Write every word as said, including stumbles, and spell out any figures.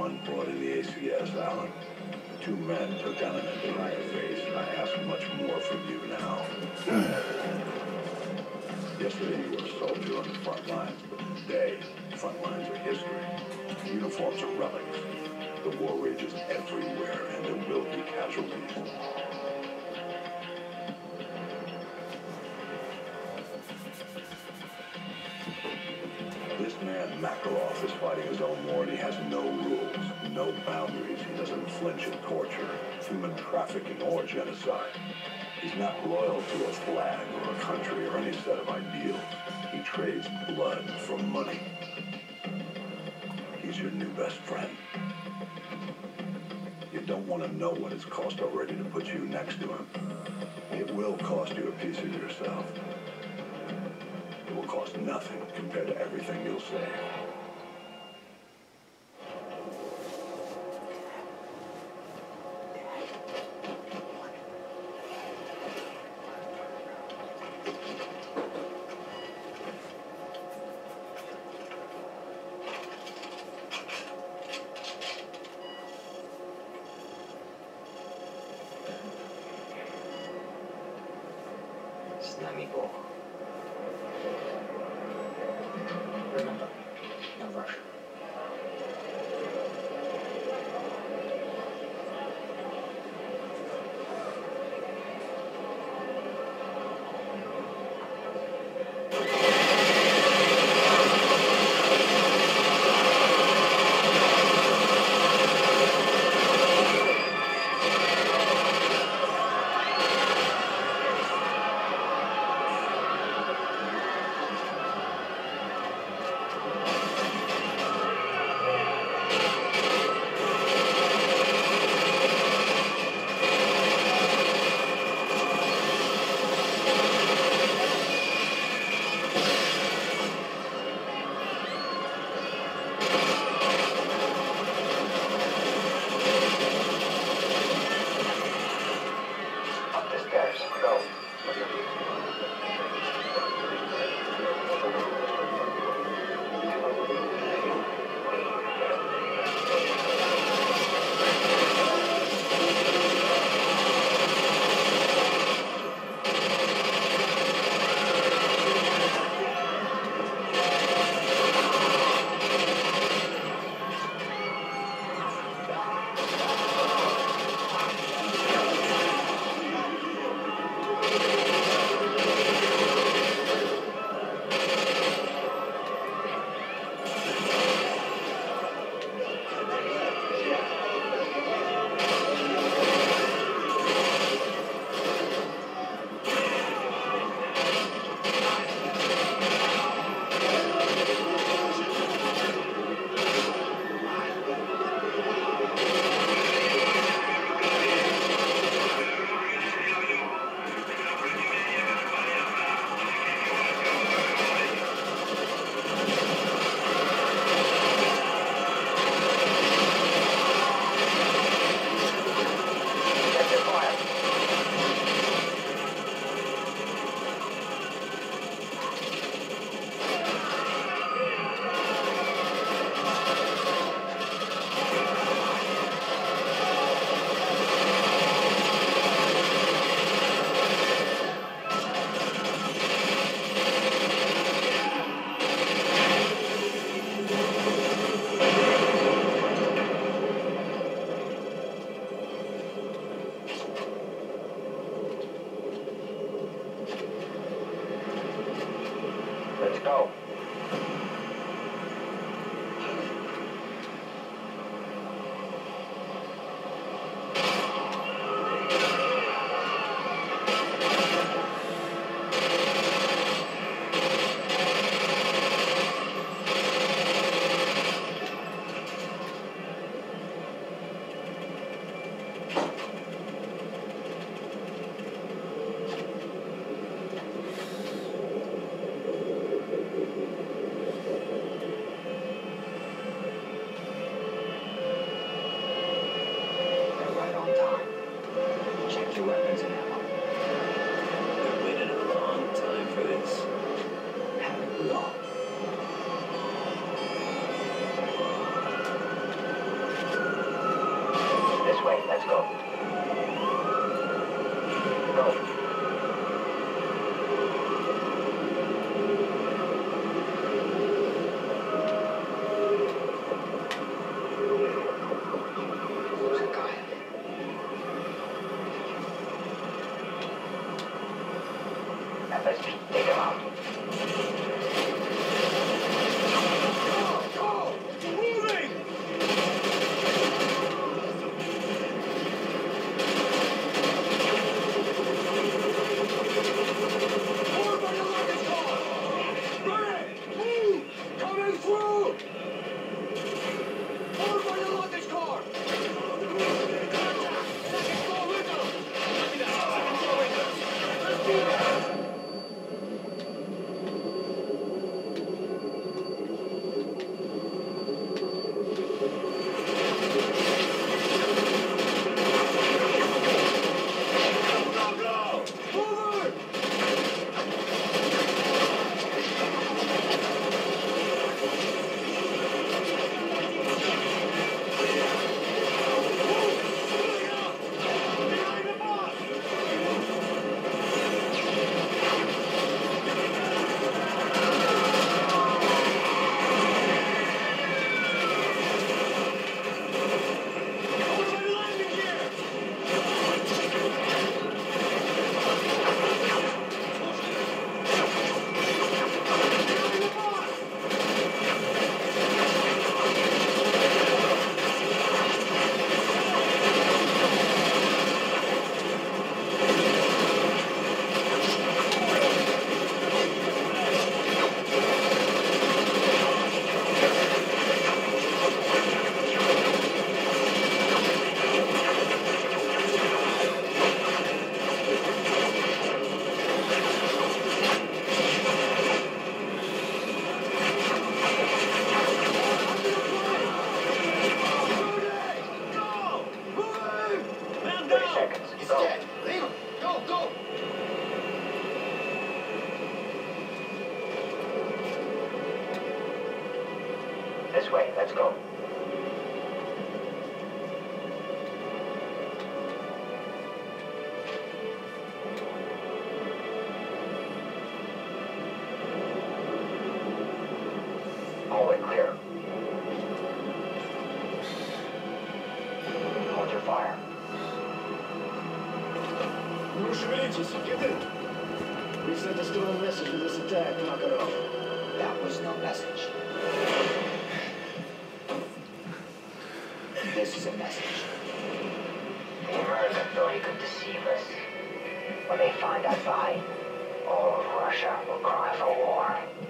one brought in the A C S, Alan. Two men took down an entire base, and I ask much more from you now. Yesterday you were a soldier on the front lines, but today, front lines are history. Uniforms are relics. The war rages everywhere, and there will be casualties. This man, Makarov, is fighting his own war, and he has no rules, no boundaries. He doesn't flinch at torture, human trafficking, or genocide. He's not loyal to a flag or a country or any set of ideals. He trades blood for money. He's your new best friend. You don't want to know what it's cost already to put you next to him. It will cost you a piece of yourself. It will cost nothing compared to everything you'll save. Z nami Bóg. Remember, no rush. F S P. Take him out. This way, let's go. Hallway clear. Hold your fire. Ну, шевелитесь, киды! We sent a stolen message with this attack. Knock it off. That was no message. This is a message. The Americans thought he could deceive us. When they find us behind, all of Russia will cry for war.